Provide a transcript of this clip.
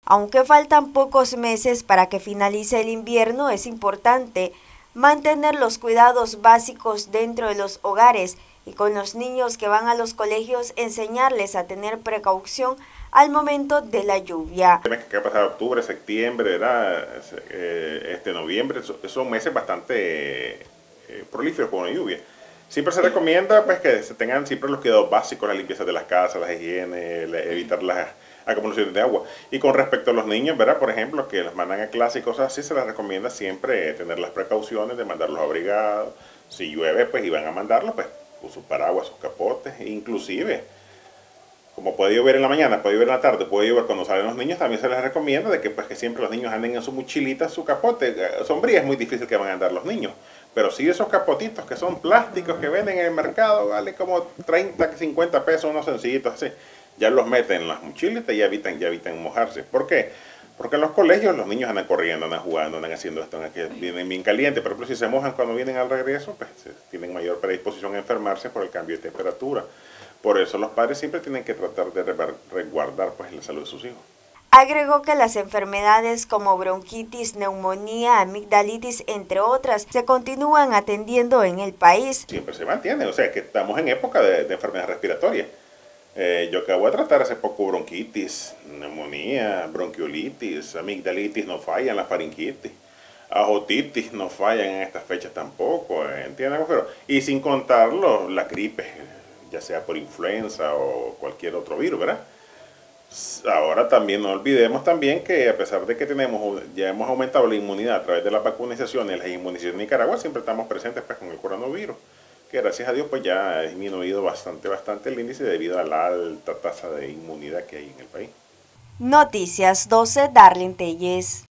Aunque faltan pocos meses para que finalice el invierno, es importante mantener los cuidados básicos dentro de los hogares y con los niños que van a los colegios enseñarles a tener precaución al momento de la lluvia. Que ha pasado octubre, septiembre, ¿verdad? Noviembre, son meses bastante prolíferos con la lluvia. Siempre se recomienda pues que se tengan siempre los cuidados básicos, la limpieza de las casas, la higiene, evitar las acumulaciones de agua. Y con respecto a los niños, ¿verdad? Por ejemplo, que los mandan a clase y cosas así, se les recomienda siempre tener las precauciones de mandarlos abrigados. Si llueve, pues iban a mandarlos, pues, con sus paraguas, sus capotes, inclusive como puede llover en la mañana, puede llover en la tarde, puede llover cuando salen los niños, también se les recomienda de que, pues, que siempre los niños anden en su mochilita, su capote. Sombría es muy difícil que van a andar los niños, pero sí esos capotitos que son plásticos que venden en el mercado, vale como 30, 50 pesos, unos sencillitos así. Ya los meten en las mochilitas y ya evitan mojarse. ¿Por qué? Porque en los colegios los niños andan corriendo, andan jugando, andan haciendo esto, vienen bien calientes. Por ejemplo, si se mojan cuando vienen al regreso, pues tienen mayor predisposición a enfermarse por el cambio de temperatura. Por eso los padres siempre tienen que tratar de resguardar pues la salud de sus hijos. Agregó que las enfermedades como bronquitis, neumonía, amigdalitis, entre otras, se continúan atendiendo en el país. Siempre se mantiene, o sea que estamos en época de enfermedades respiratorias. Yo acabo de tratar hace poco bronquitis, neumonía, bronquiolitis, amigdalitis no fallan, la faringitis, otitis no fallan en estas fechas tampoco, ¿entienden? Y sin contar la gripe, ya sea por influenza o cualquier otro virus, ¿verdad? Ahora también no olvidemos también que a pesar de que ya hemos aumentado la inmunidad a través de las vacunaciones y las inmunizaciones en Nicaragua, siempre estamos presentes pues, con el coronavirus, que gracias a Dios pues ya ha disminuido bastante el índice debido a la alta tasa de inmunidad que hay en el país. Noticias 12, Darlene Telles.